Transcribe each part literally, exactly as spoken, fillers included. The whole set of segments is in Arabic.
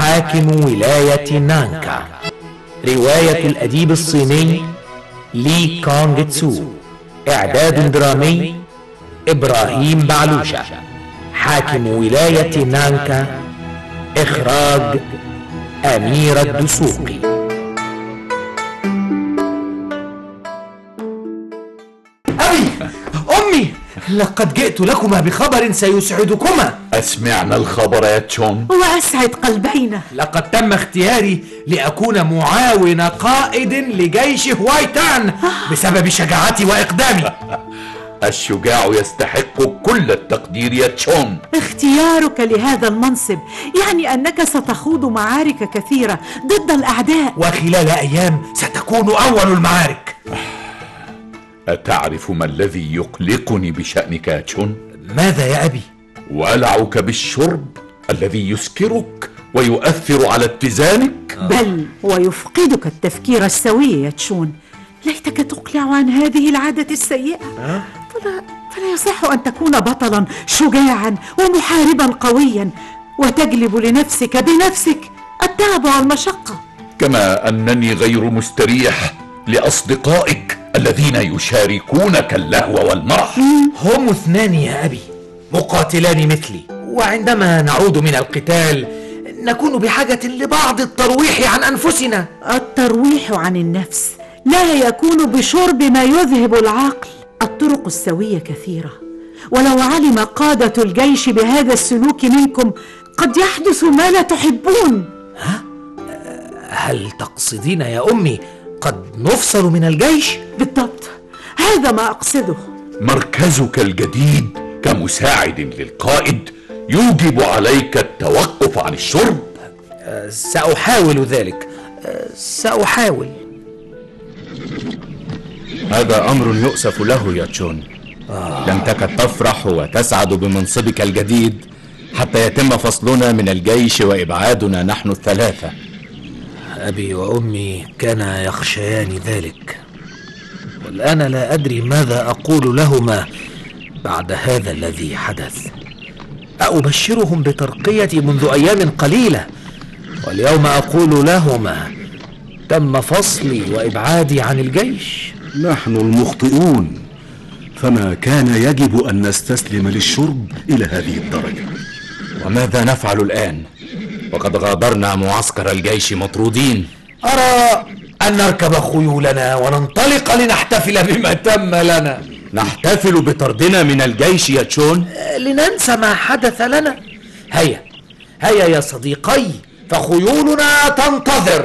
حاكم ولاية نانكا. رواية الأديب الصيني لي كونغ تسو. إعداد درامي إبراهيم بعلوشة. حاكم ولاية نانكا. إخراج أميرة الدسوقي. أبي، أمي، لقد جئت لكما بخبر سيسعدكما. أسمعنا الخبر يا تشون. وأسعد قلبينا. لقد تم اختياري لأكون معاون قائد لجيش هوايتان بسبب شجاعتي وإقدامي. الشجاع يستحق كل التقدير يا تشون. اختيارك لهذا المنصب يعني أنك ستخوض معارك كثيرة ضد الأعداء، وخلال أيام ستكون أول المعارك. أتعرف ما الذي يقلقني بشأنك يا تشون؟ ماذا يا أبي؟ ولعك بالشرب الذي يسكرك ويؤثر على اتزانك، بل ويفقدك التفكير السوي يا تشون. ليتك تقلع عن هذه العادة السيئة. أه؟ فلا, فلا يصح أن تكون بطلا شجاعا ومحاربا قويا وتجلب لنفسك بنفسك التعب والمشقة. كما أنني غير مستريح لأصدقائك الذين يشاركونك اللهو والمرح. هم اثنان يا أبي، مقاتلان مثلي، وعندما نعود من القتال نكون بحاجة لبعض الترويح عن أنفسنا. الترويح عن النفس لا يكون بشرب ما يذهب العقل. الطرق السوية كثيرة، ولو علم قادة الجيش بهذا السلوك منكم قد يحدث ما لا تحبون. ها؟ هل تقصدين يا أمي قد نفصل من الجيش؟ بالضبط، هذا ما أقصده. مركزك الجديد كمساعد للقائد يوجب عليك التوقف عن الشرب. أه سأحاول ذلك، أه سأحاول. هذا أمر يؤسف له يا تشون. آه. لم تكد تفرح وتسعد بمنصبك الجديد حتى يتم فصلنا من الجيش وإبعادنا نحن الثلاثة. أبي وأمي كانا يخشيان ذلك، والآن لا أدري ماذا أقول لهما بعد هذا الذي حدث. أبشرهم بترقيتي منذ أيام قليلة، واليوم أقول لهما تم فصلي وإبعادي عن الجيش. نحن المخطئون، فما كان يجب أن نستسلم للشرب إلى هذه الدرجة. وماذا نفعل الآن وقد غادرنا معسكر الجيش مطرودين؟ أرى أن نركب خيولنا وننطلق لنحتفل بما تم لنا. نحتفل بطردنا من الجيش يا تشون؟ لننسى ما حدث لنا. هيا هيا يا صديقي، فخيولنا تنتظر.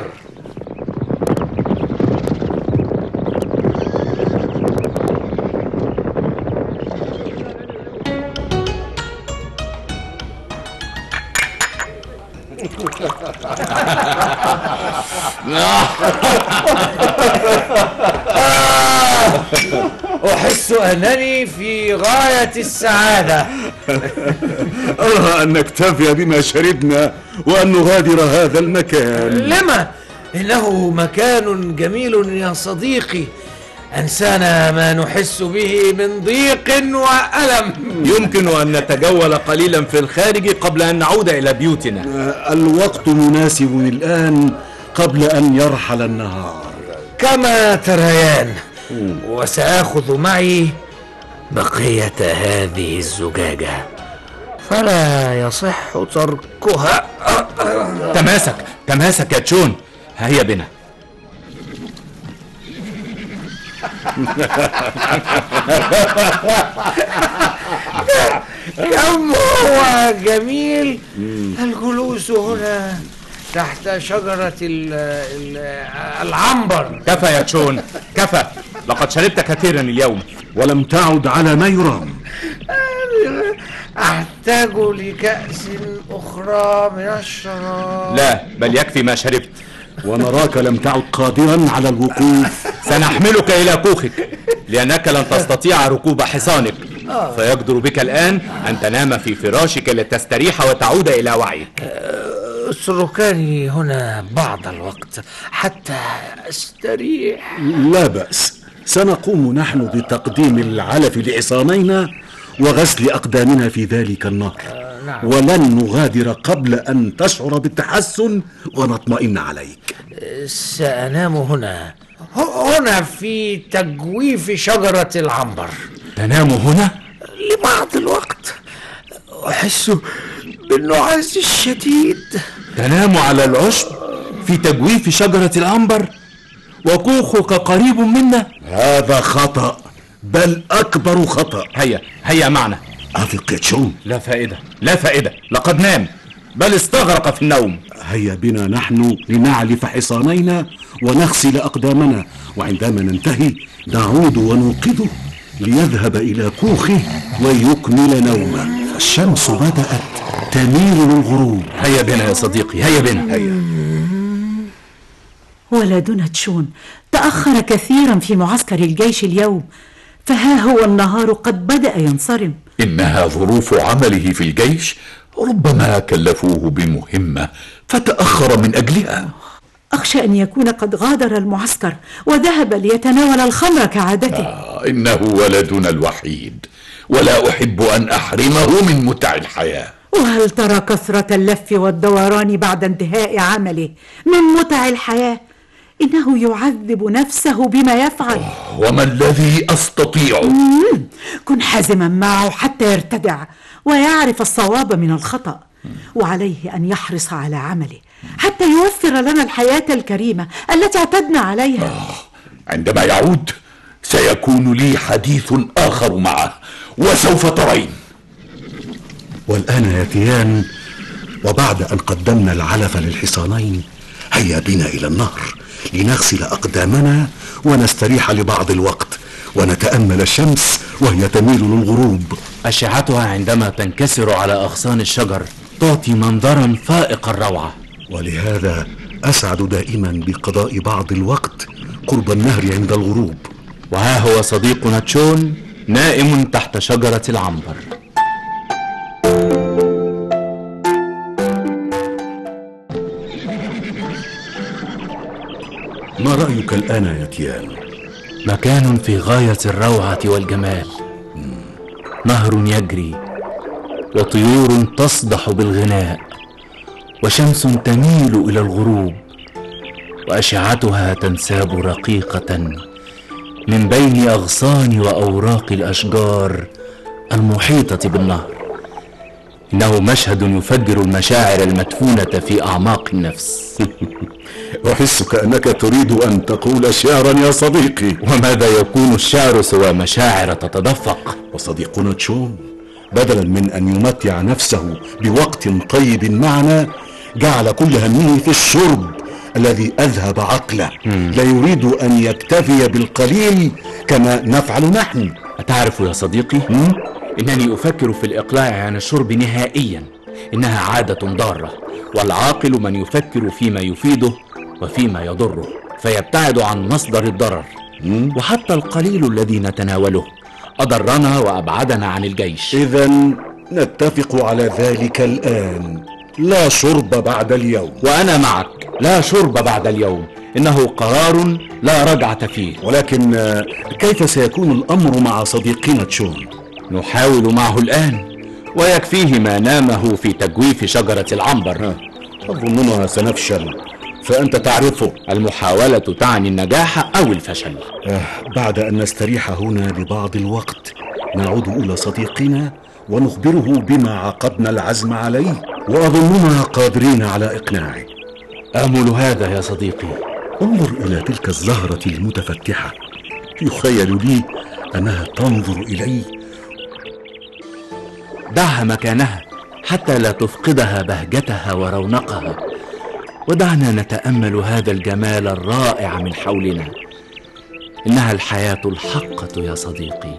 أحس أنني في غاية السعادة. أرى أن نكتفي بما شربنا وأن نغادر هذا المكان. لما؟ إنه مكان جميل يا صديقي، أنسانا ما نحس به من ضيق وألم. يمكن أن نتجول قليلا في الخارج قبل أن نعود إلى بيوتنا. الوقت مناسب الآن قبل أن يرحل النهار. كما تريان، وسأخذ معي بقية هذه الزجاجة، فلا يصح تركها. تماسك تماسك يا تشون، هيا بنا. كم هو جميل الجلوس هنا تحت شجرة العنبر. كفى يا تشون، كفى. لقد شربت كثيرا اليوم ولم تعد على ما يرام. أحتاج لكأس أخرى من الشراب. لا، بل يكفي ما شربت. ونراك لم تعد قادرا على الوقوف. سنحملك إلى كوخك لأنك لن تستطيع ركوب حصانك، فيقدر بك الآن أن تنام في فراشك لتستريح وتعود إلى وعيك. اتركني هنا بعض الوقت حتى أستريح. لا بأس، سنقوم نحن بتقديم العلف لعصامينا وغسل أقدامنا في ذلك النهر. نعم. ولن نغادر قبل أن تشعر بالتحسن ونطمئن عليك. سأنام هنا هنا في تجويف شجرة العنبر. تنام هنا؟ لبعض الوقت أحس بالنعاس الشديد. تنام على العشب في تجويف شجرة العنبر وكوخك قريب منا؟ هذا خطأ، بل أكبر خطأ. هيا هيا معنا. أفق يا تشون. لا فائدة لا فائدة، لقد نام بل استغرق في النوم. هيا بنا نحن لنعلف حصانينا ونغسل أقدامنا، وعندما ننتهي نعود ونوقظه ليذهب إلى كوخه ويكمل نومه. الشمس بدأت تميل للغروب. هيا بنا يا صديقي، هيا بنا. هيا. ولدنا تشون تأخر كثيرا في معسكر الجيش اليوم، فها هو النهار قد بدأ ينصرم. إنها ظروف عمله في الجيش، ربما كلفوه بمهمة فتأخر من أجلها. أخشى أن يكون قد غادر المعسكر وذهب ليتناول الخمر كعادته. آه إنه ولدنا الوحيد، ولا أحب أن أحرمه من متع الحياة. وهل ترى كثرة اللف والدوران بعد انتهاء عمله من متع الحياة؟ إنه يعذب نفسه بما يفعل. وما الذي أستطيع؟ كن حازما معه حتى يرتدع ويعرف الصواب من الخطأ، وعليه أن يحرص على عمله حتى يوفر لنا الحياة الكريمة التي اعتدنا عليها. آه عندما يعود سيكون لي حديث آخر معه وسوف ترين. والآن يا تيان، وبعد أن قدمنا العلف للحصانين، هيا بنا إلى النهر لنغسل أقدامنا ونستريح لبعض الوقت ونتأمل الشمس وهي تميل للغروب. أشعتها عندما تنكسر على أغصان الشجر تعطي منظرا فائق الروعة، ولهذا أسعد دائما بقضاء بعض الوقت قرب النهر عند الغروب. وها هو صديقنا تشون نائم تحت شجرة العنبر. ما رأيك الآن يا تيان؟ مكان في غاية الروعة والجمال، نهر يجري وطيور تصدح بالغناء وشمس تميل إلى الغروب وأشعتها تنساب رقيقة من بين أغصان وأوراق الأشجار المحيطة بالنهر. إنه مشهد يفجر المشاعر المدفونة في أعماق النفس. أحس كأنك تريد أن تقول شعرا يا صديقي. وماذا يكون الشعر سوى مشاعر تتدفق؟ وصديقنا تشون بدلا من أن يمتع نفسه بوقت طيب معنا جعل كل همه في الشرب الذي أذهب عقله. مم. لا يريد أن يكتفي بالقليل كما نفعل نحن. أتعرف يا صديقي؟ مم؟ إنني أفكر في الإقلاع عن الشرب نهائيا. إنها عادة ضارة، والعاقل من يفكر فيما يفيده وفيما يضره فيبتعد عن مصدر الضرر. مم؟ وحتى القليل الذي نتناوله أضرنا وأبعدنا عن الجيش. إذن نتفق على ذلك الآن، لا شرب بعد اليوم. وأنا معك، لا شرب بعد اليوم، إنه قرار لا رجعة فيه. ولكن كيف سيكون الأمر مع صديقنا تشون؟ نحاول معه الآن، ويكفيه ما نامه في تجويف شجرة العنبر. أظننا سنفشل، فأنت تعرفه. المحاولة تعني النجاح أو الفشل. بعد أن نستريح هنا لبعض الوقت نعود إلى صديقنا ونخبره بما عقدنا العزم عليه، وأظننا قادرين على إقناعه. آمل هذا يا صديقي. انظر إلى تلك الزهرة المتفتحة، يخيل لي أنها تنظر إلي. دعها مكانها حتى لا تفقدها بهجتها ورونقها، ودعنا نتأمل هذا الجمال الرائع من حولنا. إنها الحياة الحقة يا صديقي.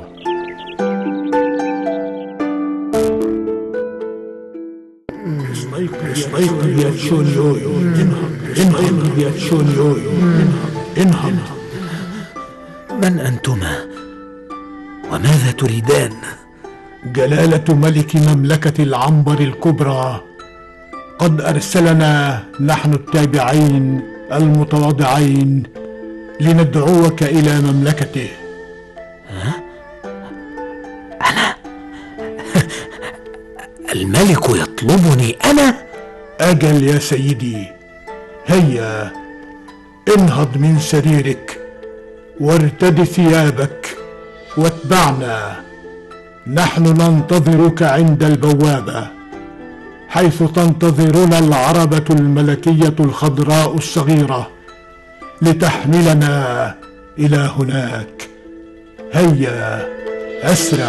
استيقظ يا تشون يويو، انهض يا تشون يويو، انهض. من أنتما؟ وماذا تريدان؟ جلالة ملك مملكة العنبر الكبرى قد أرسلنا نحن التابعين المتواضعين لندعوك إلى مملكته. ها؟ أنا الملك يطلبني أنا؟ أجل يا سيدي. هيا انهض من سريرك وارتد ثيابك واتبعنا. نحن ننتظرك عند البوابة، حيث تنتظرنا العربة الملكية الخضراء الصغيرة لتحملنا إلى هناك. هيا أسرع.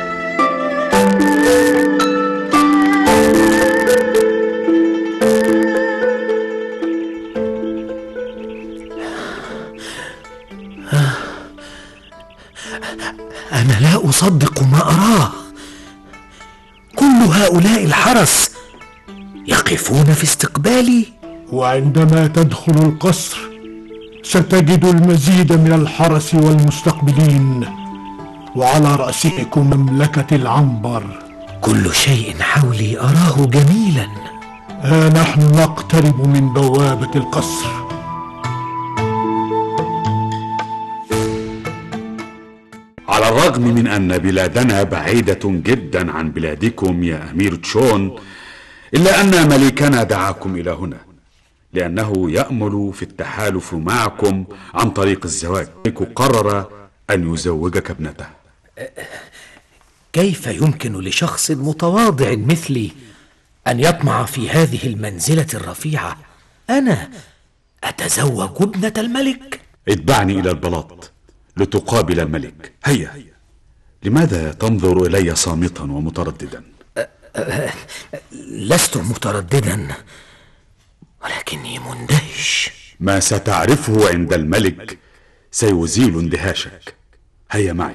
أنا لا أصدق ما أراه. كل هؤلاء الحرس يقفون في استقبالي، وعندما تدخل القصر ستجد المزيد من الحرس والمستقبلين، وعلى رأسكم مملكة العنبر. كل شيء حولي أراه جميلا. ها نحن نقترب من بوابة القصر. على الرغم من أن بلادنا بعيدة جدا عن بلادكم يا أمير تشون، إلا أن ملكنا دعاكم إلى هنا لأنه يأمل في التحالف معكم عن طريق الزواج. قرر أن يزوجك ابنته. كيف يمكن لشخص متواضع مثلي أن يطمع في هذه المنزلة الرفيعة؟ أنا أتزوج ابنة الملك؟ اتبعني إلى البلاط لتقابل الملك. هيا. لماذا تنظر إلي صامتا ومترددا؟ لست مترددا، ولكني مندهش. ما ستعرفه عند الملك سيزيل اندهاشك. هيا معي.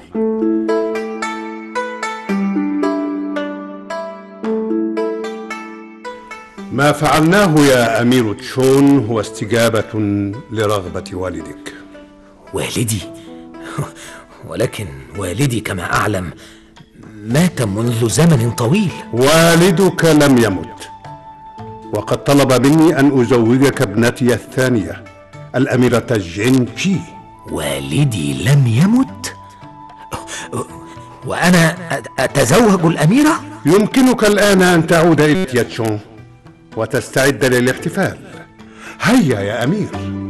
ما فعلناه يا أمير تشون هو استجابة لرغبة والدك. والدي؟ ولكن والدي كما أعلم مات منذ زمن طويل. والدك لم يمت، وقد طلب مني أن أزوجك ابنتي الثانية الأميرة جينشي. والدي لم يمت وأنا أتزوج الأميرة؟ يمكنك الآن أن تعود إلى تياتشون وتستعد للاحتفال. هيا يا أمير.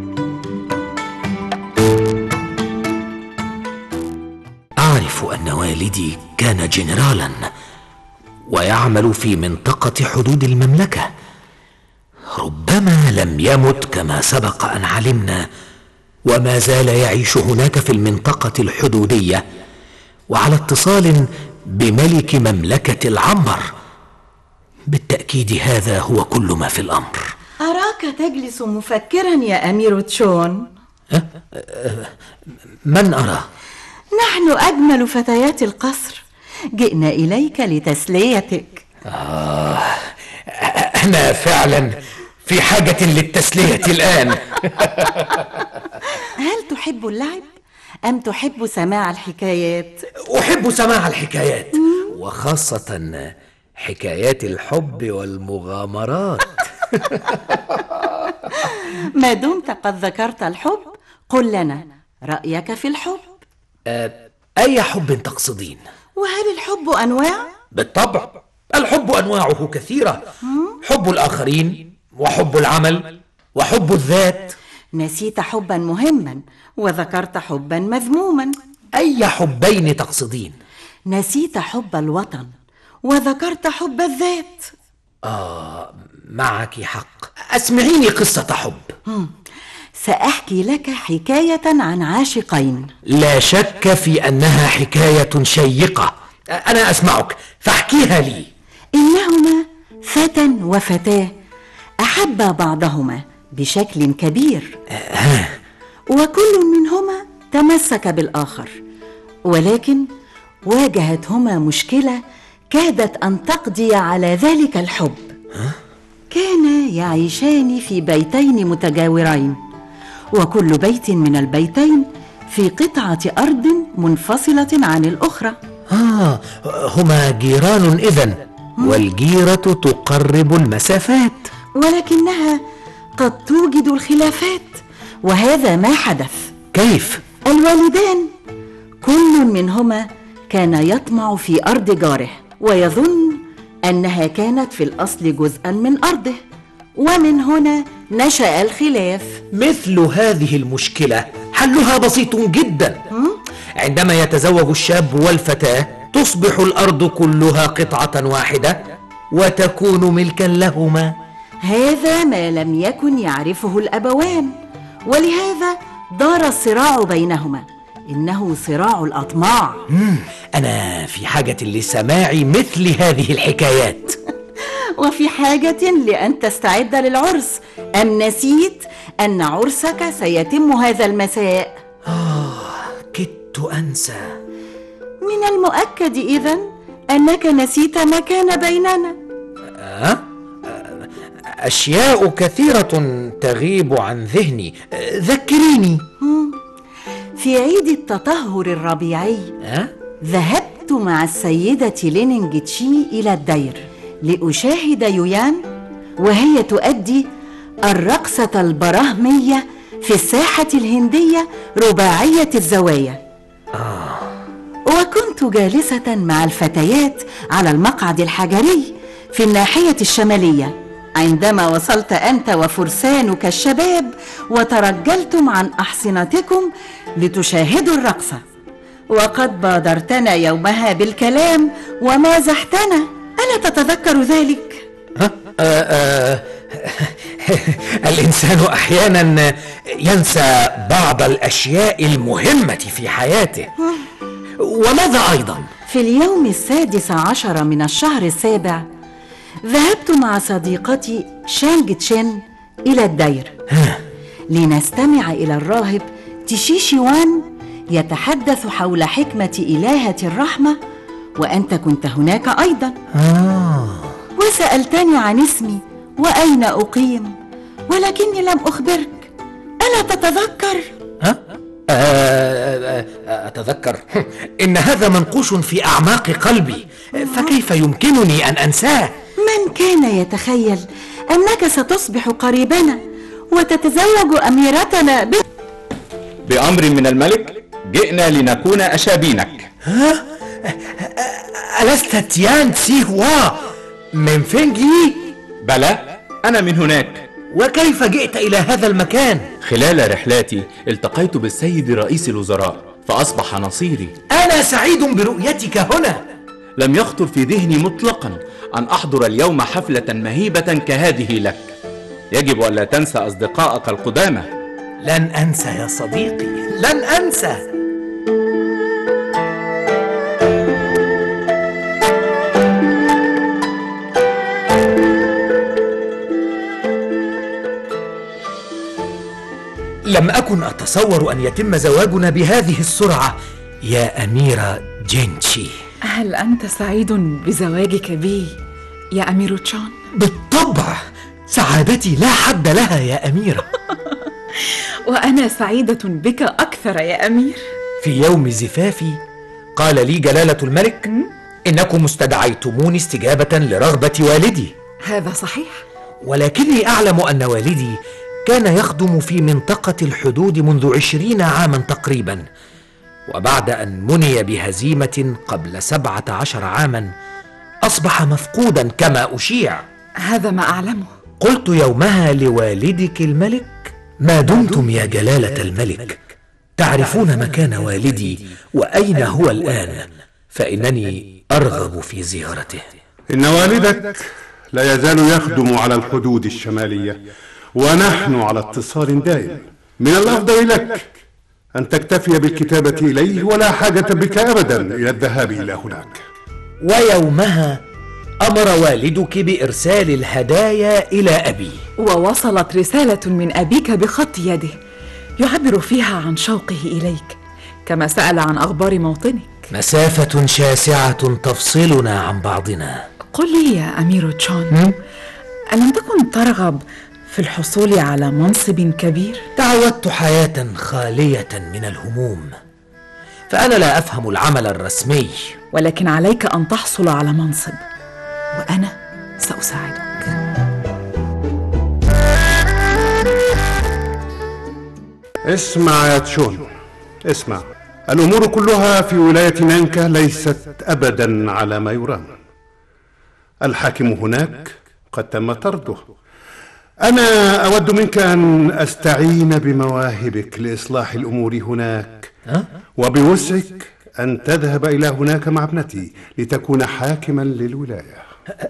أعرف أن والدي كان جنرالا ويعمل في منطقة حدود المملكة. ربما لم يمت كما سبق أن علمنا، وما زال يعيش هناك في المنطقة الحدودية وعلى اتصال بملك مملكة العنبر. بالتأكيد هذا هو كل ما في الأمر. أراك تجلس مفكرا يا أمير تشون. أه؟ أه من أرى؟ نحن أجمل فتيات القصر، جئنا إليك لتسليتك. آه أنا فعلا في حاجة للتسلية الآن. هل تحب اللعب أم تحب سماع الحكايات؟ أحب سماع الحكايات، وخاصة حكايات الحب والمغامرات. ما دمت قد ذكرت الحب قل لنا رأيك في الحب. أه أي حب تقصدين؟ وهل الحب أنواع؟ بالطبع الحب أنواعه كثيرة. حب الآخرين وحب العمل وحب الذات. نسيت حبا مهما وذكرت حبا مذموما. أي حبين تقصدين؟ نسيت حب الوطن وذكرت حب الذات. آه معك حق. أسمعيني قصة حب. مم. سأحكي لك حكاية عن عاشقين. لا شك في أنها حكاية شيقة. أنا أسمعك فاحكيها لي. إنهما فتى وفتاة أحبا بعضهما بشكل كبير، آه. وكل منهما تمسك بالآخر، ولكن واجهتهما مشكلة كادت أن تقضي على ذلك الحب. آه؟ كانا يعيشان في بيتين متجاورين، وكل بيت من البيتين في قطعة أرض منفصلة عن الأخرى. آه هما جيران إذن، والجيرة تقرب المسافات، ولكنها قد توجد الخلافات، وهذا ما حدث. كيف؟ الوالدان كل منهما كان يطمع في أرض جاره، ويظن أنها كانت في الأصل جزءا من أرضه، ومن هنا نشأ الخلاف. مثل هذه المشكلة حلها بسيط جدا. عندما يتزوج الشاب والفتاة تصبح الأرض كلها قطعة واحدة وتكون ملكا لهما. هذا ما لم يكن يعرفه الأبوان، ولهذا دار الصراع بينهما. إنه صراع الأطماع. أنا في حاجة لسماع مثل هذه الحكايات. وفي حاجة لأن تستعد للعرس. أم نسيت أن عرسك سيتم هذا المساء؟ آه، كدت أنسى. من المؤكد إذن أنك نسيت ما كان بيننا. أه؟ أشياء كثيرة تغيب عن ذهني، ذكريني. في عيد التطهر الربيعي أه؟ ذهبت مع السيدة لينينجتشي إلى الدير لأشاهد يويان وهي تؤدي الرقصة البراهمية في الساحة الهندية رباعية الزوايا. آه. وكنت جالسة مع الفتيات على المقعد الحجري في الناحية الشمالية عندما وصلت أنت وفرسانك الشباب وترجلتم عن أحصنتكم لتشاهدوا الرقصة، وقد بادرتنا يومها بالكلام ومازحتنا. ألا تتذكر ذلك؟ ها؟ آه آه الإنسان أحيانا ينسى بعض الأشياء المهمة في حياته. وماذا أيضا؟ في اليوم السادس عشر من الشهر السابع ذهبت مع صديقتي شانج تشين إلى الدير لنستمع إلى الراهب تشيشي وان يتحدث حول حكمة إلهة الرحمة، وأنت كنت هناك أيضا. آه. وسألتني عن اسمي وأين أقيم، ولكني لم أخبرك. ألا تتذكر؟ ها؟ أتذكر. إن هذا منقوش في أعماق قلبي، فكيف يمكنني أن أنساه؟ من كان يتخيل أنك ستصبح قريبنا وتتزوج أميرتنا ب... بأمر من الملك جئنا لنكون أشابينك. ها؟ ألست تيان تسي هوا من فينجلي؟ بلى، أنا من هناك. وكيف جئت إلى هذا المكان؟ خلال رحلاتي التقيت بالسيد رئيس الوزراء فأصبح نصيري. أنا سعيد برؤيتك هنا. لم يخطر في ذهني مطلقا أن أحضر اليوم حفلة مهيبة كهذه لك. يجب ألا تنسى أصدقائك القدامى. لن أنسى يا صديقي، لن أنسى. لم أكن أتصور أن يتم زواجنا بهذه السرعة يا أميرة جينشي. هل أنت سعيد بزواجك بي يا أميرو تشون؟ بالطبع، سعادتي لا حد لها يا أميرة. وأنا سعيدة بك أكثر يا أمير. في يوم زفافي قال لي جلالة الملك إنكم استدعيتموني استجابة لرغبة والدي. هذا صحيح، ولكني أعلم أن والدي كان يخدم في منطقة الحدود منذ عشرين عاما تقريبا، وبعد أن مني بهزيمة قبل سبعة عشر عاما أصبح مفقودا كما أشيع. هذا ما أعلمه. قلت يومها لوالدك الملك: ما دمتم يا جلالة الملك تعرفون مكان والدي وأين هو الآن، فإنني أرغب في زيارته. إن والدك لا يزال يخدم على الحدود الشمالية، ونحن على اتصال دائم. من الأفضل لك أن تكتفي بالكتابة إليه، ولا حاجة بك أبدا إلى الذهاب إلى هناك. ويومها أمر والدك بإرسال الهدايا إلى أبي، ووصلت رسالة من أبيك بخط يده يعبر فيها عن شوقه إليك، كما سأل عن أخبار موطنك. مسافة شاسعة تفصلنا عن بعضنا. قل لي يا أميرو تشون، ألم تكن ترغب في الحصول على منصب كبير؟ تعودت حياة خالية من الهموم، فأنا لا أفهم العمل الرسمي. ولكن عليك أن تحصل على منصب، وأنا سأساعدك. اسمع يا تشون، اسمع. الأمور كلها في ولاية نانكا ليست أبدا على ما يرام. الحاكم هناك قد تم طرده. أنا أود منك أن أستعين بمواهبك لإصلاح الأمور هناك، وبوسعك أن تذهب إلى هناك مع ابنتي لتكون حاكما للولاية.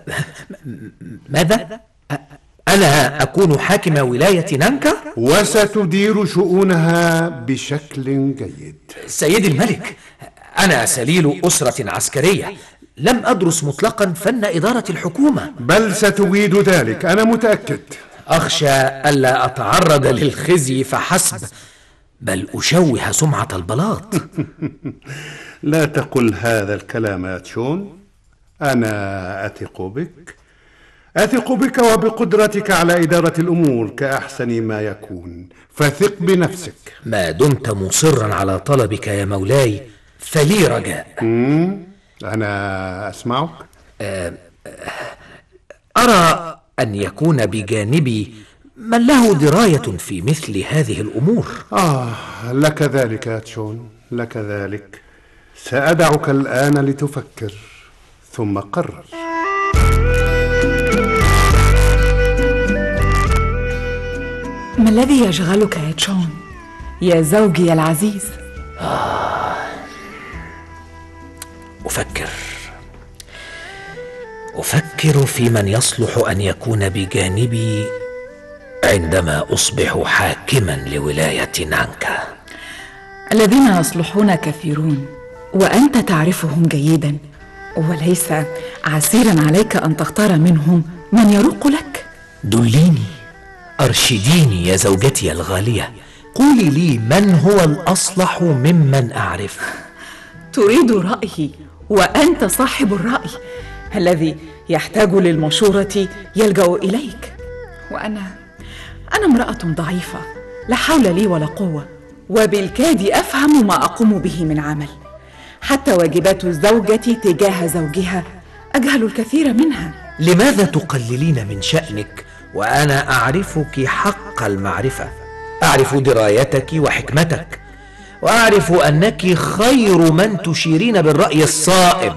ماذا؟ أنا أكون حاكم ولاية نانكا؟ وستدير شؤونها بشكل جيد. سيدي الملك، أنا سليل أسرة عسكرية، لم أدرس مطلقا فن إدارة الحكومة. بل ستجيد ذلك، أنا متأكد. أخشى ألا أتعرض للخزي فحسب، بل أشوه سمعة البلاط. لا تقل هذا الكلام يا تشون، أنا أثق بك، أثق بك وبقدرتك على إدارة الأمور كأحسن ما يكون، فثق بنفسك. ما دمت مصرا على طلبك يا مولاي فلي رجاء. أنا أسمعك. أرى أن يكون بجانبي من له دراية في مثل هذه الأمور. آه لك ذلك يا تشون، لك ذلك. سأدعك الآن لتفكر ثم قرر. ما الذي يشغلك يا تشون يا زوجي العزيز؟ آه أفكر أفكر في من يصلح أن يكون بجانبي عندما أصبح حاكما لولاية نانكا. الذين يصلحون كثيرون وأنت تعرفهم جيدا، وليس عسيرا عليك أن تختار منهم من يروق لك. دليني، أرشديني يا زوجتي الغالية، قولي لي من هو الأصلح ممن أعرف. تريد رأيي وأنت صاحب الرأي الذي يحتاج للمشورة يلجأ إليك، وأنا أنا امرأة ضعيفة لا حول لي ولا قوة، وبالكاد أفهم ما أقوم به من عمل. حتى واجبات الزوجة تجاه زوجها أجهل الكثير منها. لماذا تقللين من شأنك وأنا أعرفك حق المعرفة؟ أعرف درايتك وحكمتك، وأعرف أنك خير من تشيرين بالرأي الصائب.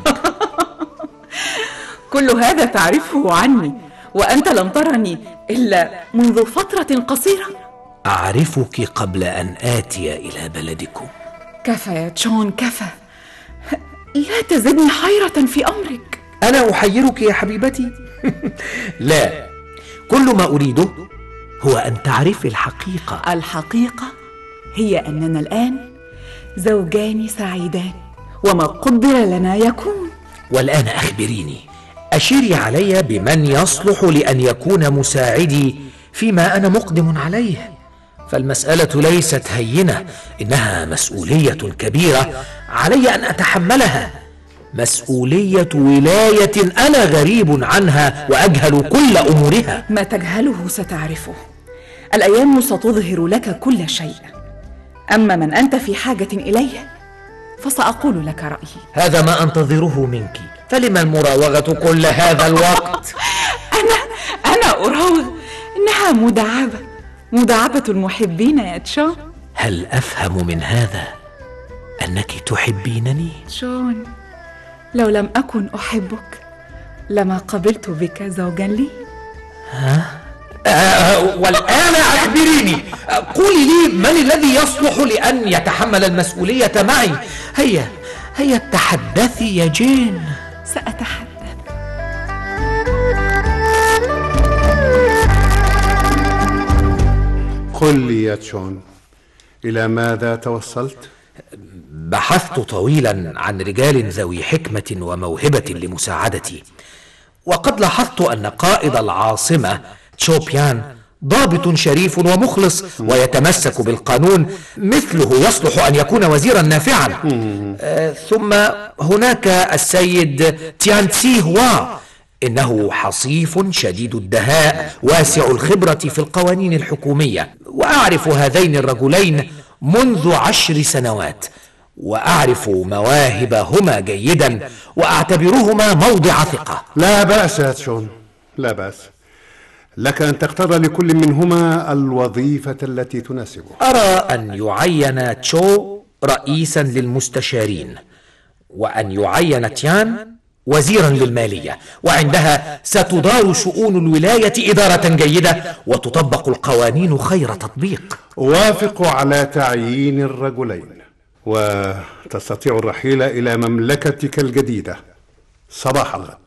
كل هذا تعرفه عني وأنت لم ترني إلا منذ فترة قصيرة. أعرفك قبل أن آتي إلى بلدكم. كفى يا تشون، كفى. لا تزدني حيرة في أمرك. أنا أحيرك يا حبيبتي؟ لا، كل ما أريده هو أن تعرفي الحقيقة. الحقيقة هي أننا الآن زوجان سعيدان، وما قدر لنا يكون. والآن أخبريني، أشيري علي بمن يصلح لأن يكون مساعدي فيما أنا مقدم عليه، فالمسألة ليست هينة، إنها مسؤولية كبيرة علي أن أتحملها، مسؤولية ولاية أنا غريب عنها وأجهل كل أمورها. ما تجهله ستعرفه، الأيام ستظهر لك كل شيء. أما من أنت في حاجة إليه فسأقول لك رأيي. هذا ما أنتظره منك، فلما المراوغة كل هذا الوقت؟ أنا أنا أراوغ؟ إنها مداعبة، مداعبة المحبين يا تشون. هل أفهم من هذا أنك تحبينني؟ تشون، لو لم أكن أحبك لما قبلت بك زوجا لي. ها؟ آه والآن أخبريني، قولي لي من الذي يصلح لأن يتحمل المسؤولية معي. هيا هيا تحدثي يا جين. سأتحدث. قل لي يا تشون، إلى ماذا توصلت؟ بحثت طويلا عن رجال ذوي حكمة وموهبة لمساعدتي، وقد لاحظت أن قائد العاصمة تشو بيان ضابط شريف ومخلص ويتمسك بالقانون، مثله يصلح أن يكون وزيرا نافعا. آه ثم هناك السيد تيان تسي هوا، إنه حصيف شديد الدهاء واسع الخبرة في القوانين الحكومية، وأعرف هذين الرجلين منذ عشر سنوات، وأعرف مواهبهما جيدا وأعتبرهما موضع ثقة. لا بأس يا تشون، لا بأس، لك أن تختار لكل منهما الوظيفة التي تناسبه. أرى أن يعين تشو رئيسا للمستشارين، وأن يعين تيان وزيرا للمالية، وعندها ستدار شؤون الولاية إدارة جيدة وتطبق القوانين خير تطبيق. أوافق على تعيين الرجلين، وتستطيع الرحيل إلى مملكتك الجديدة صباح الغد.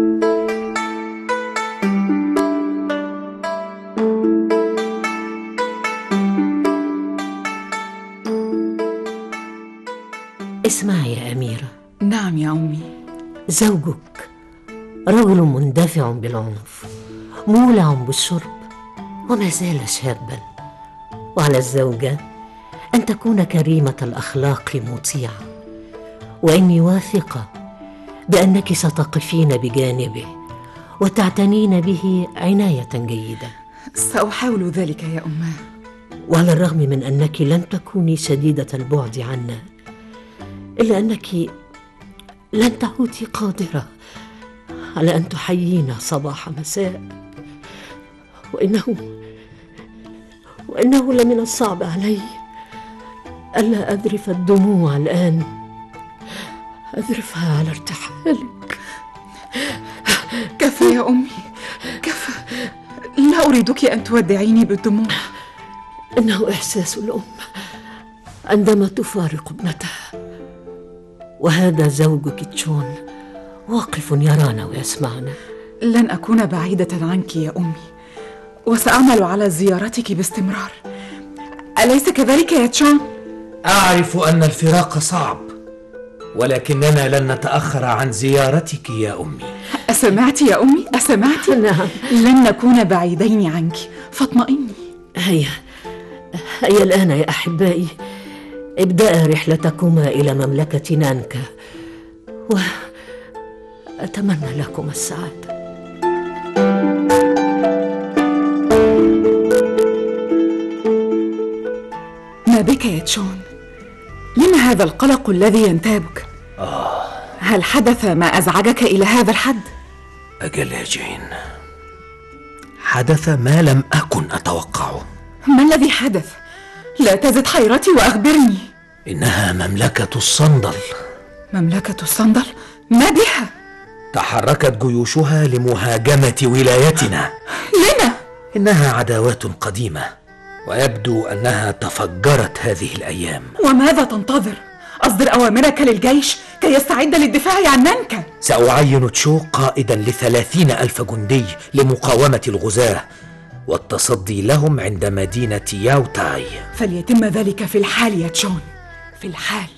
اسمعي يا أميرة. نعم يا أمي. زوجك رجل مندفع بالعنف، مولع بالشرب، وما زال شابا، وعلى الزوجة أن تكون كريمة الأخلاق مطيعة، وإني واثقة بأنك ستقفين بجانبه وتعتنين به عناية جيدة. سأحاول ذلك يا أماه. وعلى الرغم من أنك لن تكوني شديدة البعد عنا، إلا أنك لن تعودي قادرة على أن تحيينا صباح مساء، وإنه وإنه لمن الصعب علي ألا أذرف الدموع الآن، أذرفها على ارتحالك. كفى يا أمي، كفى. لا أريدك أن تودعيني بالدموع. إنه إحساس الأم عندما تفارق ابنتها، وهذا زوجك تشون واقف يرانا ويسمعنا. لن أكون بعيدة عنك يا أمي، وسأعمل على زيارتك باستمرار. أليس كذلك يا تشون؟ أعرف أن الفراق صعب، ولكننا لن نتأخر عن زيارتك يا أمي. أسمعت يا أمي؟ أسمعت؟ نعم. لن نكون بعيدين عنك، فاطمئني. هيا هيا الآن يا أحبائي، ابدأ رحلتكما إلى مملكة نانكا، وأتمنى لكم السعادة. ما بك يا تشون؟ لما هذا القلق الذي ينتابك؟ آه. هل حدث ما أزعجك إلى هذا الحد؟ أجل يا جين، حدث ما لم أكن أتوقعه. ما الذي حدث؟ لا تزد حيرتي وأخبرني. إنها مملكة الصندل. مملكة الصندل؟ ما بها؟ تحركت جيوشها لمهاجمة ولايتنا. لما؟ إنها عداوات قديمة، ويبدو أنها تفجرت هذه الأيام. وماذا تنتظر؟ أصدر أوامرك للجيش كي يستعد للدفاع عن نانكا. سأعين تشو قائدا لثلاثين ألف جندي لمقاومة الغزاة والتصدي لهم عند مدينة ياوتاي. فليتم ذلك في الحال يا تشون، في الحال.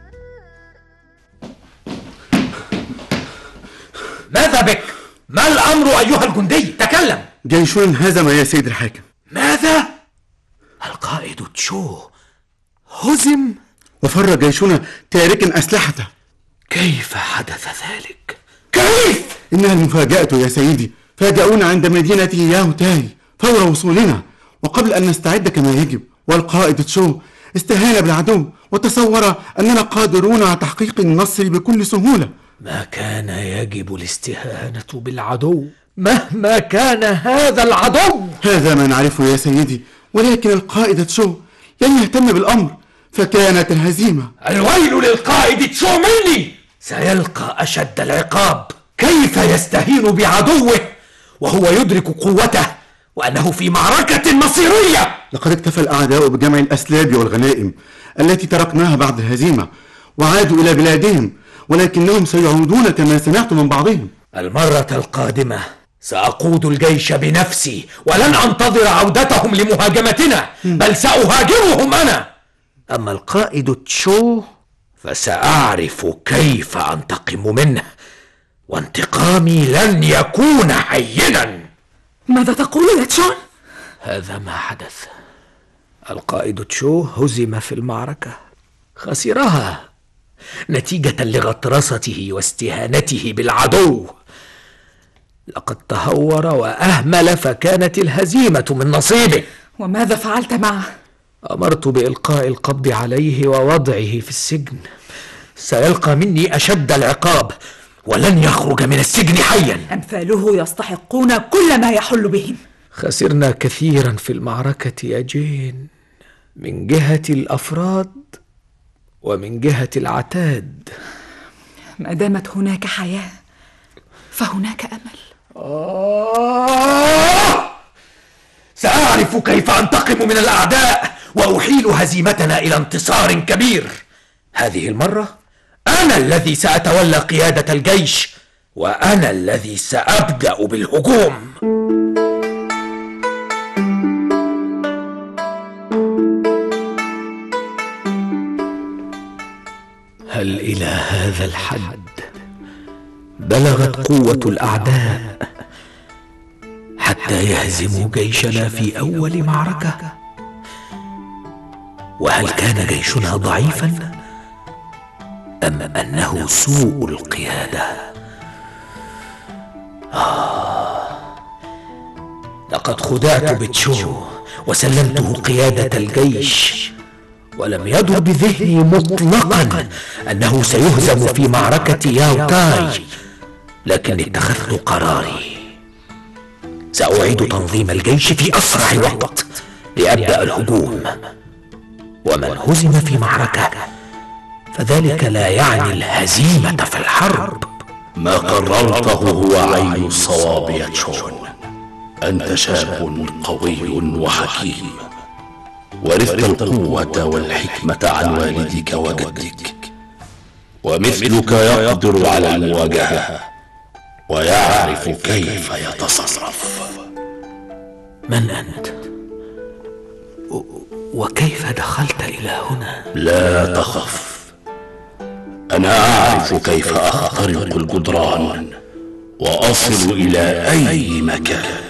ماذا بك؟ ما الأمر أيها الجندي؟ تكلم. جيشون هزم يا سيد الحاكم. ماذا؟ القائد تشو هزم؟ وفر جيشنا تاركا أسلحته. كيف حدث ذلك؟ كيف؟ إنها المفاجأة يا سيدي، فاجأونا عند مدينة ياوتاي فور وصولنا، وقبل أن نستعد كما يجب، والقائد تشو استهان بالعدو وتصور أننا قادرون على تحقيق النصر بكل سهولة. ما كان يجب الاستهانة بالعدو مهما كان هذا العدو. هذا ما نعرفه يا سيدي، ولكن القائد تشو لم يهتم بالأمر، فكانت الهزيمة. الويل للقائد تشو مني، سيلقى أشد العقاب. كيف يستهين بعدوه وهو يدرك قوته وأنه في معركة مصيرية؟ لقد اكتفى الأعداء بجمع الأسلاب والغنائم التي تركناها بعد الهزيمة وعادوا إلى بلادهم، ولكنهم سيعودون كما سمعت من بعضهم. المرة القادمة سأقود الجيش بنفسي، ولن أنتظر عودتهم لمهاجمتنا، بل سأهاجمهم أنا. أما القائد تشو فسأعرف كيف أنتقم منه، وانتقامي لن يكون هينا. ماذا تقول يا تشون؟ هذا ما حدث. القائد تشو هزم في المعركة، خسرها نتيجة لغطرسته واستهانته بالعدو. لقد تهور وأهمل، فكانت الهزيمة من نصيبه. وماذا فعلت معه؟ أمرت بإلقاء القبض عليه ووضعه في السجن. سيلقى مني أشد العقاب، ولن يخرج من السجن حيا. أمثاله يستحقون كل ما يحل بهم. خسرنا كثيرا في المعركة يا جين، من جهة الأفراد ومن جهة العتاد. ما دامت هناك حياة فهناك أمل. آه! سأعرف كيف أنتقم من الأعداء وأحيل هزيمتنا إلى انتصار كبير. هذه المرة أنا الذي سأتولى قيادة الجيش، وأنا الذي سأبدأ بالهجوم. هل إلى هذا الحد بلغت قوة الأعداء حتى يهزموا جيشنا في أول معركة؟ وهل كان جيشنا ضعيفا أم أنه سوء القيادة؟ آه لقد خدعت بتشو وسلمته قيادة الجيش، ولم يدر بذهني مطلقا أنه سيهزم في معركة ياو تاي، لكني اتخذت قراري. سأعيد تنظيم الجيش في أسرع وقت لأبدأ الهجوم، ومن هزم في معركة فذلك لا يعني الهزيمة في الحرب. ما قررته هو عين الصواب يا تشون. أنت شاب قوي وحكيم، ورثت القوة والحكمة عن والدك وجدك، ومثلك يقدر على المواجهة ويعرف كيف يتصرف. من أنت؟ وكيف دخلت إلى هنا؟ لا تخف، أنا أعرف كيف أخترق الجدران وأصل إلى أي مكان.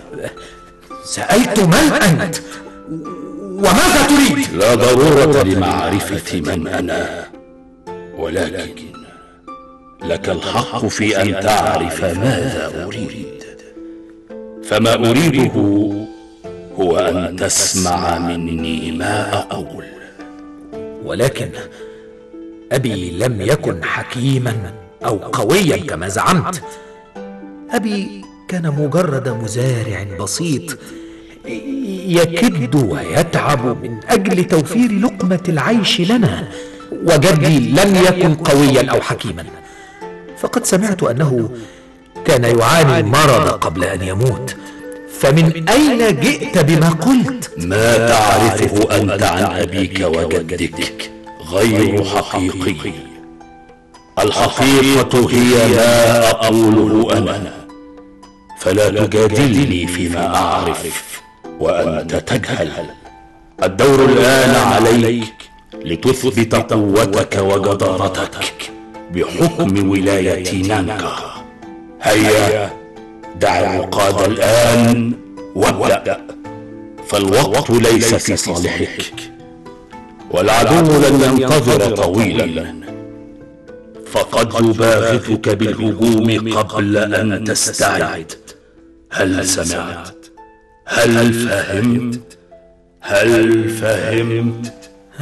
سألت من أنت؟ وماذا تريد؟ لا ضرورة لمعرفة من أنا، ولكن لك الحق في أن تعرف ماذا أريد. فما أريده هو أن تسمع مني ما أقول. ولكن أبي لم يكن حكيما أو قويا كما زعمت. أبي كان مجرد مزارع بسيط يكد ويتعب من أجل توفير لقمة العيش لنا، وجدي لم يكن قويا أو حكيما. فقد سمعت أنه كان يعاني المرض قبل أن يموت، فمن أين جئت بما قلت؟ ما تعرفه أنت عن أبيك وجدك غير حقيقي. الحقيقة هي ما أقوله أنا، فلا تجادلني فيما أعرف وأنت تجهل. الدور الآن عليك لتثبت قوتك وجدارتك بحكم ولاية نانكا. هيا دع العقاد الآن وابدأ، فالوقت ليس في صالحك، والعدو لن ينتظر طويلا، فقد يباغتك بالهجوم قبل أن تستعد. هل سمعت؟ هل فهمت؟ هل فهمت؟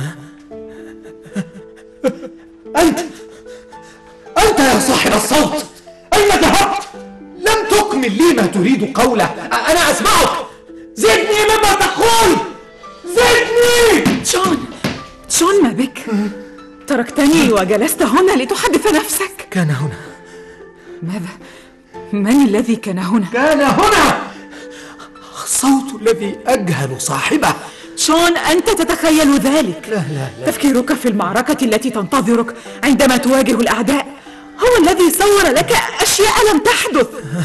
أنت أنت يا صاحب الصوت، أين ذهبت؟ لم تكمل لي ما تريد قوله. أنا أسمعك، زدني مما تقول، زدني. جون جون ما بك؟ تركتني وجلست هنا لتحدث نفسك. كان هنا. ماذا؟ من الذي كان هنا؟ كان هنا الصوت الذي أجهل صاحبه. جون، أنت تتخيل ذلك؟ لا لا لا. تفكيرك في المعركة التي تنتظرك عندما تواجه الأعداء هو الذي صور لك أشياء لم تحدث.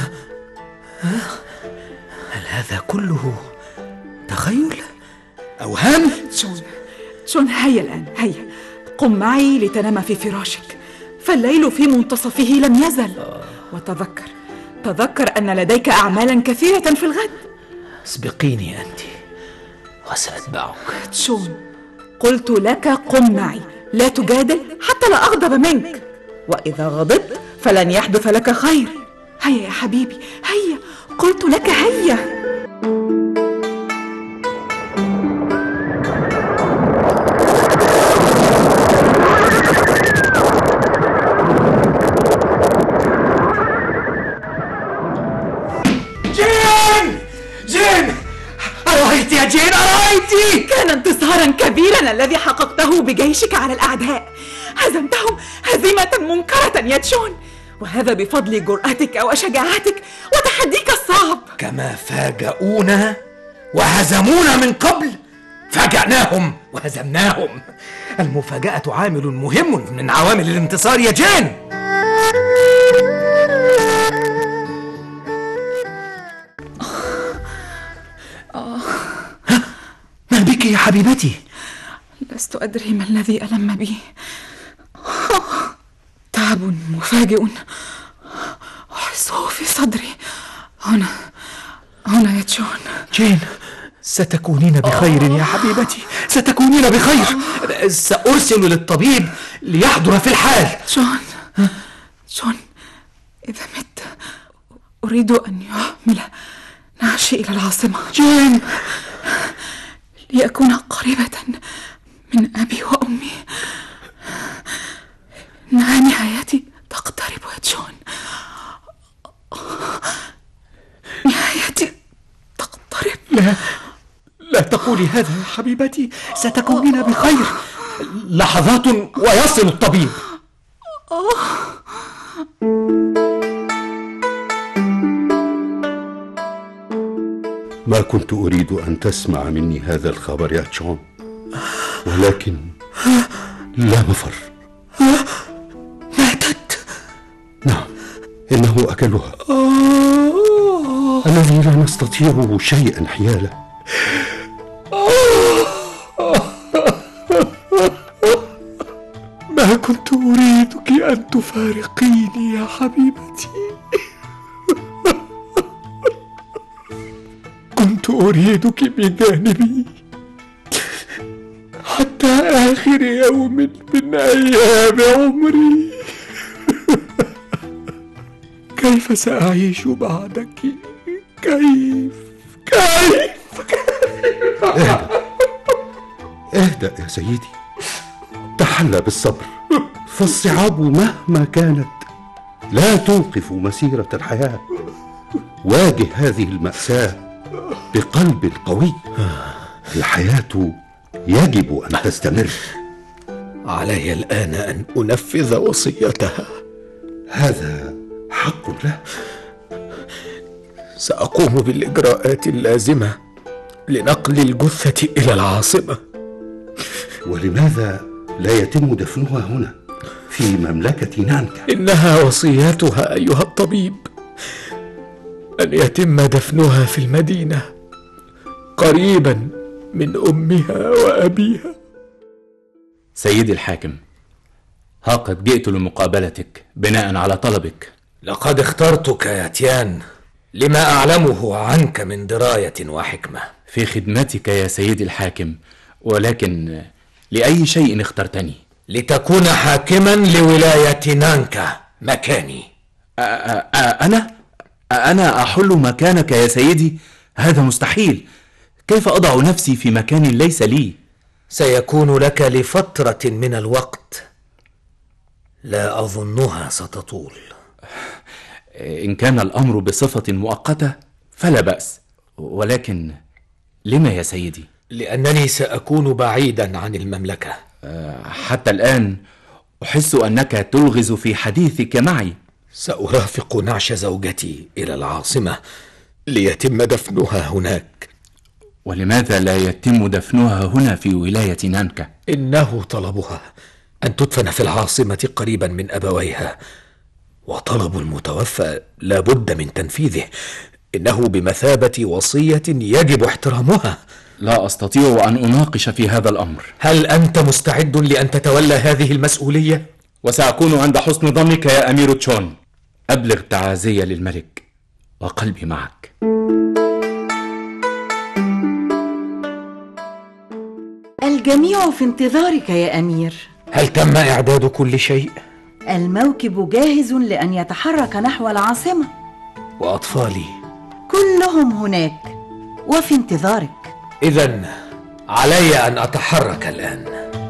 هل هذا كله تخيل؟ أوهام؟ جون جون، هيا الآن، هيا قم معي لتنام في فراشك، فالليل في منتصفه لم يزل. وتذكر تذكر أن لديك أعمالا كثيرة في الغد. اسبقيني أنت وسأتبعك. جون، قلت لك قم معي، لا تجادل حتى لا أغضب منك، وإذا غضبت فلن يحدث لك خير. هيا يا حبيبي، هيا، قلت لك هيا. جين جين أرأيت يا جين؟ أرأيت؟ كان انتصارا كبيرا الذي حققته بجيشك على الأعداء. هزمتهم هزيمة منكرة يا جون، وهذا بفضل جرأتك وشجاعتك وتحديك الصعب. كما فاجأونا وهزمونا من قبل فاجأناهم وهزمناهم. المفاجأة عامل مهم من عوامل الانتصار يا جين. ما بك يا حبيبتي؟ لست أدري ما الذي ألم بي. تعب مفاجئ أحسه في صدري. هنا هنا يا جون. جين، ستكونين بخير يا حبيبتي، ستكونين بخير. سأرسل للطبيب ليحضر في الحال. جون جون، إذا مت أريد أن يحمل نعشي إلى العاصمة. جين، ليكون قريبة من أبي وأمي. إنها نهايتي تقترب يا جون، نهايتي تقترب. لا لا تقولي هذا يا حبيبتي، ستكونين بخير. لحظات ويصل الطبيب. ما كنت أريد أن تسمع مني هذا الخبر يا جون، ولكن لا مفر. ماتت؟ نعم، إنه أكلها الذي لا نستطيع شيئا حياله. ما كنت أريدك أن تفارقيني يا حبيبتي. كنت أريدك بجانبي حتى آخر يوم من أيام عمري. كيف سأعيش بعدك؟ كيف كيف اهدأ اهدأ يا سيدي، تحلى بالصبر، فالصعاب مهما كانت لا توقف مسيرة الحياة. واجه هذه المأساة بقلب قوي. الحياة يجب أن تستمر. علي الآن أن أنفذ وصيتها. هذا حق له. سأقوم بالإجراءات اللازمة لنقل الجثة إلى العاصمة. ولماذا لا يتم دفنها هنا في مملكة نانكا؟ إنها وصيتها أيها الطبيب، أن يتم دفنها في المدينة قريبا من أمها وأبيها. سيدي الحاكم، ها قد جئت لمقابلتك بناء على طلبك. لقد اخترتك يا تيان لما أعلمه عنك من دراية وحكمة. في خدمتك يا سيدي الحاكم، ولكن لأي شيء اخترتني؟ لتكون حاكما لولاية نانكا مكاني. أ أ أنا؟ أنا أحل مكانك يا سيدي؟ هذا مستحيل. كيف أضع نفسي في مكان ليس لي؟ سيكون لك لفترة من الوقت لا أظنها ستطول. إن كان الأمر بصفة مؤقتة فلا بأس، ولكن لما يا سيدي؟ لأنني سأكون بعيدا عن المملكة. حتى الآن أحس أنك تلغز في حديثك معي. سأرافق نعش زوجتي إلى العاصمة ليتم دفنها هناك. ولماذا لا يتم دفنها هنا في ولاية نانكا؟ إنه طلبها أن تدفن في العاصمة قريبا من أبويها، وطلب المتوفى لا بد من تنفيذه. إنه بمثابة وصية يجب احترامها. لا أستطيع أن أناقش في هذا الأمر. هل أنت مستعد لأن تتولى هذه المسؤولية؟ وسأكون عند حسن ظنك يا أمير تشون. أبلغ تعازي للملك وقلبي معك. الجميع في انتظارك يا أمير. هل تم إعداد كل شيء؟ الموكب جاهز لأن يتحرك نحو العاصمة. وأطفالي؟ كلهم هناك وفي انتظارك. إذن علي أن أتحرك الآن.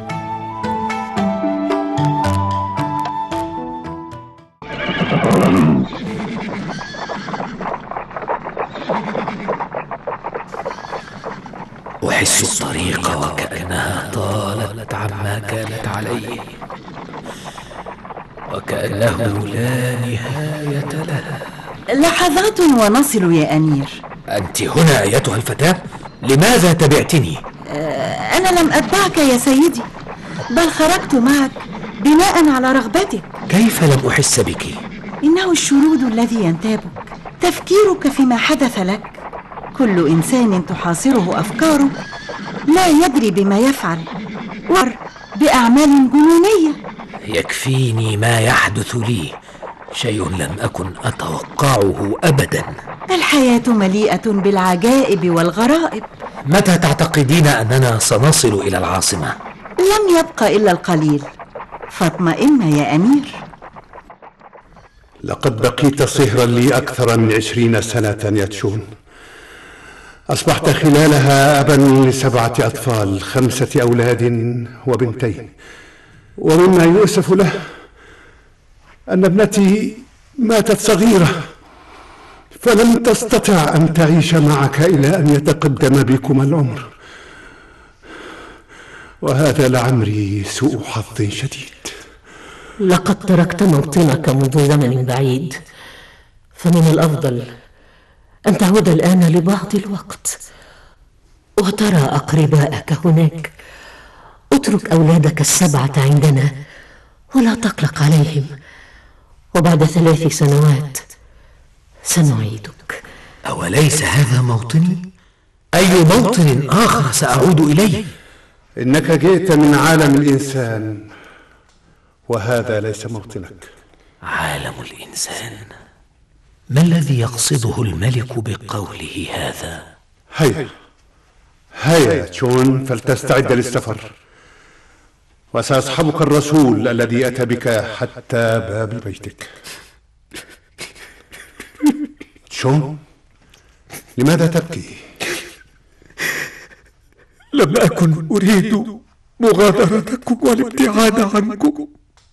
أحس الطريق وكأنها طالت عما كانت عليه، وكأنه لا نهاية لها. لحظات ونصل يا أمير. أنت هنا أيتها الفتاة؟ لماذا تبعتني؟ أه أنا لم أتبعك يا سيدي، بل خرجت معك بناء على رغبتك. كيف لم أحس بك؟ إنه الشرود الذي ينتابك، تفكيرك فيما حدث لك. كل إنسان تحاصره أفكاره لا يدري بما يفعل، ور بأعمال جنونية. يكفيني ما يحدث لي، شيء لم أكن أتوقعه أبدا. الحياة مليئة بالعجائب والغرائب. متى تعتقدين أننا سنصل إلى العاصمة؟ لم يبق إلا القليل، فاطمئن يا أمير. لقد بقيت صهرا لي أكثر من عشرين سنة يا تشون. أصبحت خلالها أبا لسبعة أطفال، خمسة أولاد وبنتين. ومما يؤسف له أن ابنتي ماتت صغيرة، فلم تستطع أن تعيش معك إلى أن يتقدم بكما العمر، وهذا لعمري سوء حظ شديد. لقد تركت موطنك منذ زمن بعيد، فمن الأفضل أن تعود الآن لبعض الوقت وترى أقربائك هناك. اترك أولادك السبعة عندنا ولا تقلق عليهم، وبعد ثلاث سنوات سنعيدك. أوليس هذا موطني؟ أي موطن آخر سأعود إليه؟ إنك جئت من عالم الإنسان، وهذا ليس موطنك. عالم الإنسان؟ ما الذي يقصده الملك بقوله هذا؟ هيا هيا يا تشون، فلتستعد للسفر، وسيصحبك الرسول الذي أتى بك حتى باب بيتك. تشون، لماذا تبكي؟ لم أكن أريد مغادرتكم والابتعاد عنكم.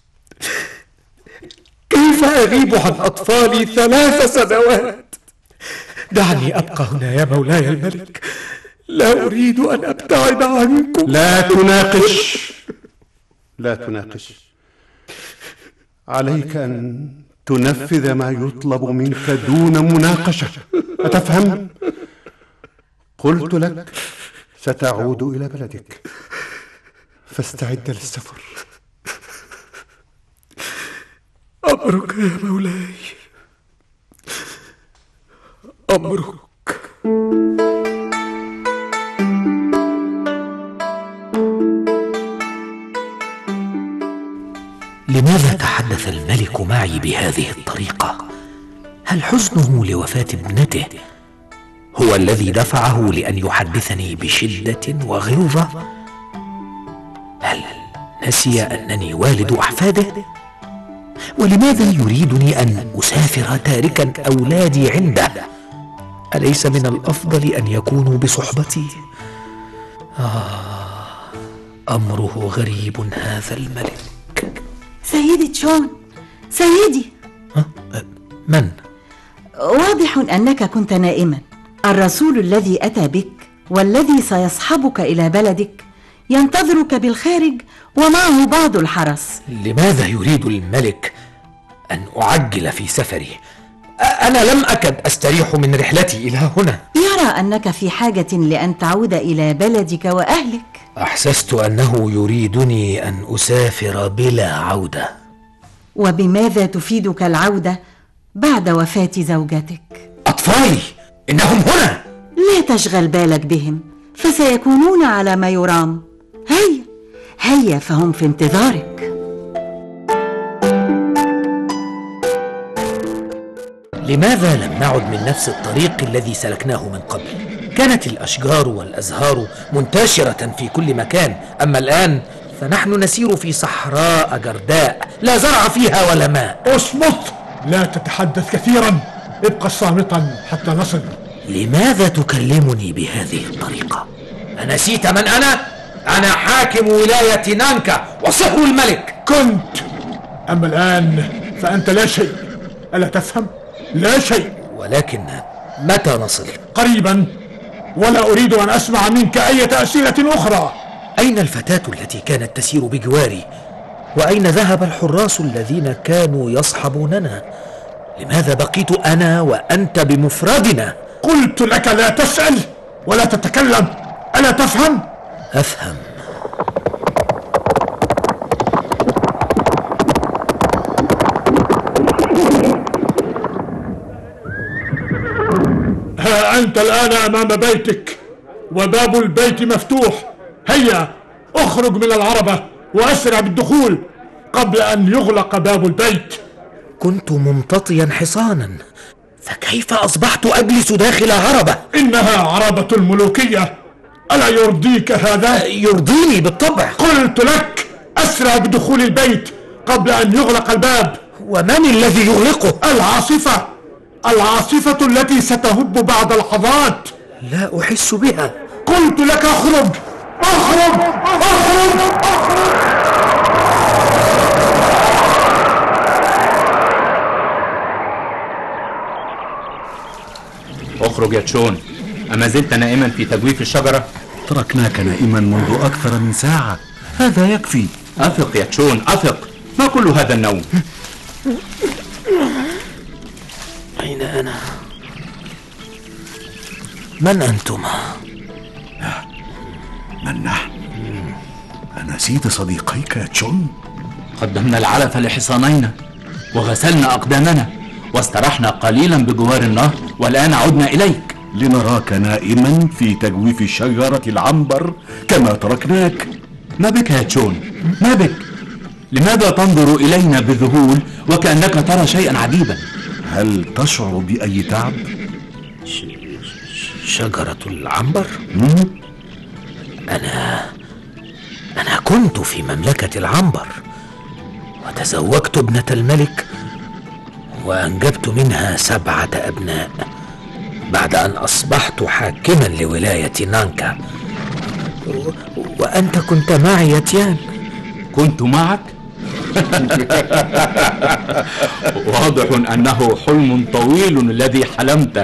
كيف أغيب عن أطفالي ثلاث سنوات؟ دعني أبقى هنا يا مولاي الملك، لا أريد أن أبتعد عنكم. لا تناقش لا تناقش عليك أن تنفذ ما يطلب منك دون مناقشة، أتفهم؟ قلت لك ستعود إلى بلدك، فاستعد للسفر. أمرك يا مولاي، أمرك. لماذا تحدث الملك معي بهذه الطريقة؟ هل حزنه لوفاة ابنته هو الذي دفعه لأن يحدثني بشدة وغلظة؟ هل نسي أنني والد أحفاده؟ ولماذا يريدني أن أسافر تاركا أولادي عنده؟ أليس من الأفضل أن يكونوا بصحبتي؟ آه، أمره غريب هذا الملك. سيدي تشون، سيدي. من؟ واضح أنك كنت نائما. الرسول الذي أتى بك والذي سيصحبك إلى بلدك ينتظرك بالخارج ومعه بعض الحرس. لماذا يريد الملك أن أعجل في سفري؟ أنا لم أكد أستريح من رحلتي إلى هنا. يرى أنك في حاجة لأن تعود إلى بلدك وأهلك. أحسست أنه يريدني أن أسافر بلا عودة. وبماذا تفيدك العودة بعد وفاة زوجتك؟ أطفالي إنهم هنا. لا تشغل بالك بهم، فسيكونون على ما يرام. هيا هيا، فهم في انتظارك. لماذا لم نعد من نفس الطريق الذي سلكناه من قبل؟ كانت الأشجار والأزهار منتشرة في كل مكان، أما الآن فنحن نسير في صحراء جرداء لا زرع فيها ولا ماء. اصمت، لا تتحدث كثيرا، ابقى صامتا حتى نصل. لماذا تكلمني بهذه الطريقة؟ أنسيت من أنا؟ أنا حاكم ولاية نانكا وصهر الملك. كنت، أما الآن فأنت لا شيء، ألا تفهم؟ لا شيء. ولكن متى نصل؟ قريبا، ولا أريد أن أسمع منك أي أسئلة أخرى. أين الفتاة التي كانت تسير بجواري؟ وأين ذهب الحراس الذين كانوا يصحبوننا؟ لماذا بقيت أنا وأنت بمفردنا؟ قلت لك لا تسأل ولا تتكلم، ألا تفهم؟ أفهم. ها أنت الآن أمام بيتك وباب البيت مفتوح. هيا اخرج من العربة وأسرع بالدخول قبل أن يغلق باب البيت. كنت ممتطيا حصانا، فكيف أصبحت أجلس داخل عربة؟ إنها عربة الملوكية، ألا يرضيك هذا؟ يرضيني بالطبع. قلت لك أسرع بدخول البيت قبل أن يغلق الباب. ومن الذي يغلقه؟ العاصفة، العاصفة التي ستهب بعد لحظات. لا أحس بها. قلت لك اخرج اخرج اخرج اخرج يا تشون. أما زلت نائما في تجويف الشجرة؟ تركناك نائما منذ أكثر من ساعة، هذا يكفي. أفق يا تشون أفق، ما كل هذا النوم؟ أين أنا؟ من أنتما؟ من نحن؟ أنسيت صديقيك يا تشون؟ قدمنا العلف لحصانينا وغسلنا أقدامنا واسترحنا قليلا بجوار النهر، والآن عدنا إليك لنراك نائما في تجويف شجرة العنبر كما تركناك. ما بك يا تشون؟ ما بك؟ لماذا تنظر إلينا بذهول وكأنك ترى شيئا عجيبا؟ هل تشعر بأي تعب؟ ش... شجرة العنبر؟ أنا أنا كنت في مملكة العنبر وتزوجت ابنة الملك وأنجبت منها سبعة أبناء بعد أن أصبحت حاكما لولاية نانكا. و... وأنت كنت معي يا تيان. كنت معك؟ واضح أنه حلم طويل الذي حلمته.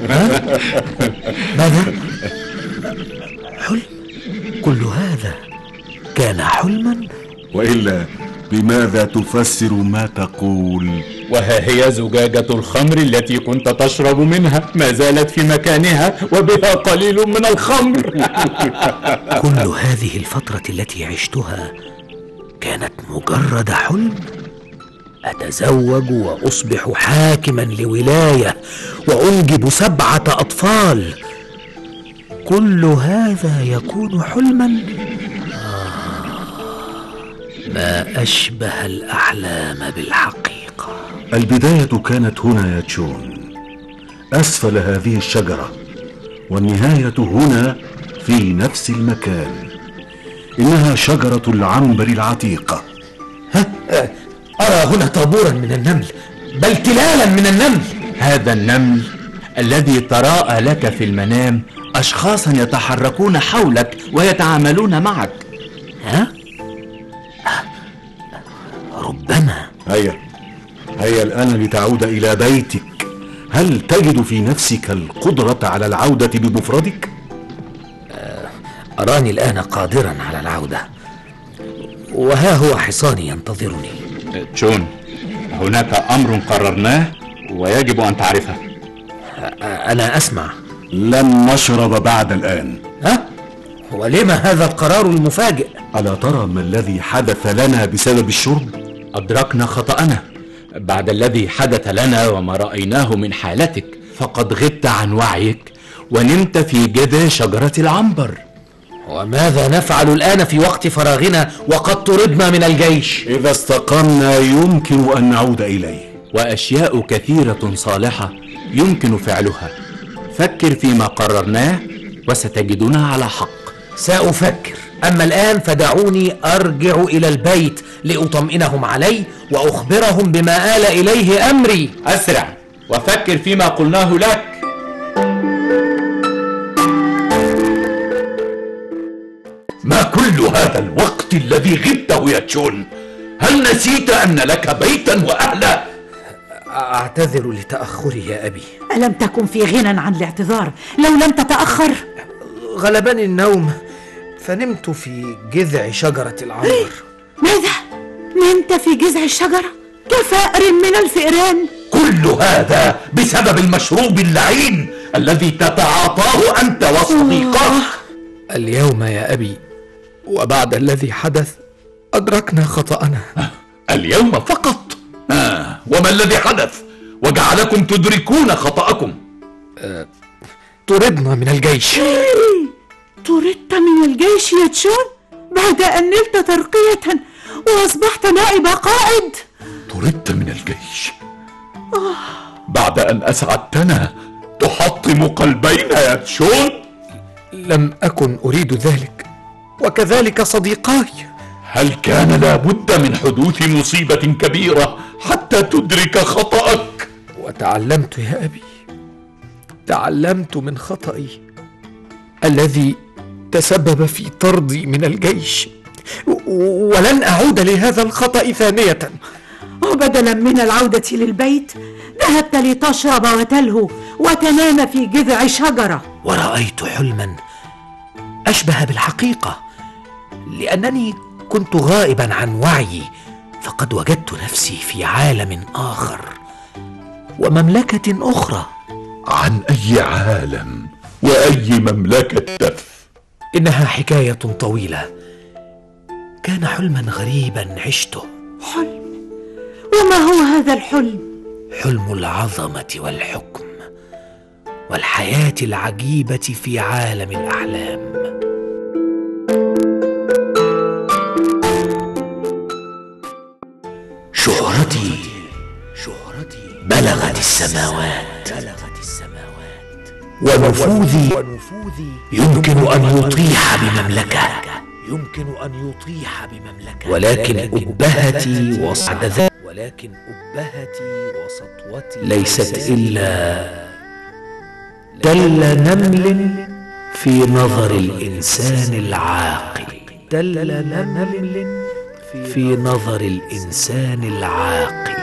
ماذا؟ حلم؟ كل هذا كان حلما؟ وإلا بماذا تفسر ما تقول؟ وها هي زجاجة الخمر التي كنت تشرب منها ما زالت في مكانها وبها قليل من الخمر. كل هذه الفترة التي عشتها كانت مجرد حلم؟ أتزوج وأصبح حاكما لولاية وأنجب سبعة أطفال، كل هذا يكون حلما؟ آه، ما أشبه الأحلام بالحقيقة. البداية كانت هنا يا تشون، أسفل هذه الشجرة، والنهاية هنا في نفس المكان. إنها شجرة العنبر العتيقة. ها؟ أرى هنا طابورا من النمل، بل تلالا من النمل. هذا النمل الذي تراءى لك في المنام أشخاصا يتحركون حولك ويتعاملون معك. ها؟ ربما. هيا هيا الآن لتعود إلى بيتك. هل تجد في نفسك القدرة على العودة بمفردك؟ أراني الآن قادرا على العودة، وها هو حصاني ينتظرني. تشون، هناك أمر قررناه ويجب أن تعرفه. أنا أسمع. لن نشرب بعد الآن. ها؟ ولما هذا القرار المفاجئ؟ ألا ترى ما الذي حدث لنا بسبب الشرب؟ أدركنا خطأنا بعد الذي حدث لنا وما رأيناه من حالتك، فقد غبت عن وعيك ونمت في جذع شجرة العنبر. وماذا نفعل الآن في وقت فراغنا وقد طردنا من الجيش؟ إذا استقمنا يمكن أن نعود إليه. وأشياء كثيرة صالحة يمكن فعلها. فكر فيما قررناه وستجدنا على حق. سأفكر، أما الآن فدعوني أرجع إلى البيت لأطمئنهم علي وأخبرهم بما آل إليه أمري. أسرع وفكر فيما قلناه لك. ما كل هذا الوقت الذي غبته يا تشون؟ هل نسيت أن لك بيتا وأهلا؟ أعتذر لتأخري يا أبي. ألم تكن في غنى عن الاعتذار لو لم تتأخر؟ غلبني النوم فنمت في جذع شجرة العنبر. ماذا؟ نمت في جذع الشجرة كفأر من الفئران. كل هذا بسبب المشروب اللعين الذي تتعاطاه أنت وصديقاك. اليوم يا أبي وبعد الذي حدث أدركنا خطأنا. اليوم فقط؟ آه. وما الذي حدث وجعلكم تدركون خطأكم؟ آه. طردنا من الجيش. طردت من الجيش يا تشون بعد أن نلت ترقية وأصبحت نائب قائد؟ طردت من الجيش بعد أن أسعدتنا تحطم قلبينا يا تشون؟ لم أكن أريد ذلك وكذلك صديقاي. هل كان لابد من حدوث مصيبة كبيرة حتى تدرك خطأك؟ وتعلمت يا أبي، تعلمت من خطئي الذي تسبب في طردي من الجيش، ولن أعود لهذا الخطأ ثانية. وبدلا من العودة للبيت ذهبت لتشرب وتلهو وتنام في جذع شجرة. ورأيت حلما أشبه بالحقيقة، لأنني كنت غائبا عن وعيي، فقد وجدت نفسي في عالم آخر ومملكة أخرى. عن أي عالم وأي مملكة تف؟ إنها حكاية طويلة. كان حلما غريبا عشته. حلم؟ وما هو هذا الحلم؟ حلم العظمة والحكم والحياة العجيبة في عالم الأحلام. شهرتي بلغت السماوات، ونفوذي يمكن أن يطيح بمملكة يمكن أن يطيح بمملكة ولكن أبهتي وسعد ولكن أبهتي وسطوتي ليست إلا تل نمل في نظر الإنسان العاقل. تل نمل في نظر الإنسان العاقل.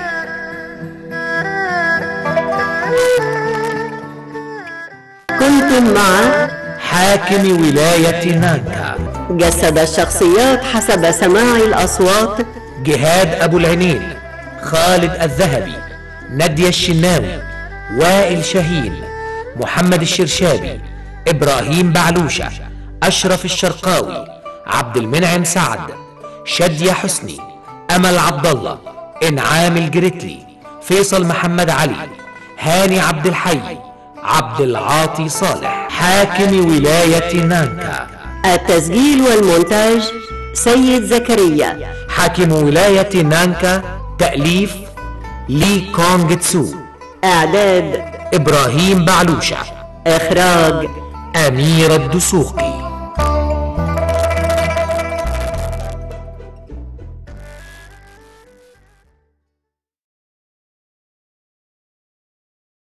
كنتم مع حاكم ولاية نانكا. جسد الشخصيات حسب سماع الأصوات: جهاد أبو العينين، خالد الذهبي، نادية الشناوي، وائل شاهين، محمد الشرشابي، إبراهيم بعلوشة، أشرف الشرقاوي، عبد المنعم سعد، شادية حسني، أمل عبد الله، إنعام الجريتلي، فيصل محمد علي، هاني عبد الحي، عبد العاطي صالح. حاكم ولاية نانكا. التسجيل والمونتاج سيد زكريا. حاكم ولاية نانكا، تأليف لي كونغ تسو، إعداد إبراهيم بعلوشة، إخراج أمير الدسوقي.